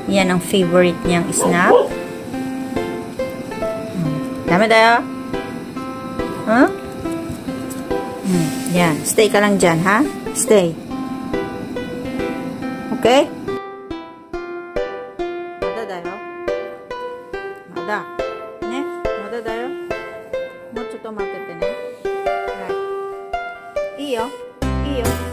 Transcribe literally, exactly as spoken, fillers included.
Yan ang favorite niyang snack. Dami tayo. Huh? Hmm. Yan. Stay ka lang dyan, ha? Stay. Okay? Mada tayo. Mada. Ne? Mada tayo. もうちょっと待っててね。はい。いいよ。いいよ。